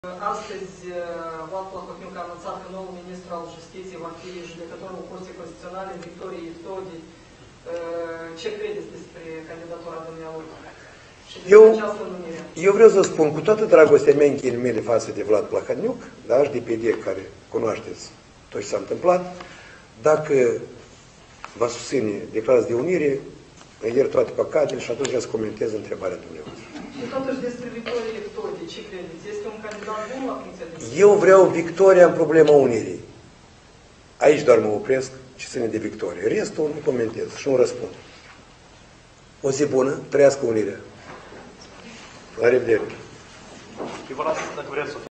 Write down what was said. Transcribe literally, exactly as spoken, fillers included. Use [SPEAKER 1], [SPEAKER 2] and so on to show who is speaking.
[SPEAKER 1] Astăzi, Vlad Plahotniuc a anunțat că noul ministru al Justiției va fi judecătorul Curții Constituționale, Victorie Iftodi. Ce credeți despre candidatura dumnealui? Și despre
[SPEAKER 2] eu,
[SPEAKER 1] această numire?
[SPEAKER 2] Eu vreau să spun, cu toată dragostea mea, închinile mele față de Vlad Plahotniuc, da, și de P D care cunoașteți tot ce s-a întâmplat, dacă va susține declarația de unire, îi iert toate păcatele și atunci vreau să comentez întrebarea dumneavoastră.
[SPEAKER 1] Și totuși despre Victorie Iftodi, ce credeți? Este un candidat bun la funcția de ministru?
[SPEAKER 2] Eu vreau victoria în problema unirii. Aici doar mă opresc și ține de victorie. Restul nu comentez și nu răspund. O zi bună, trăiască unirea. La revedere!
[SPEAKER 3] Dacă vreți să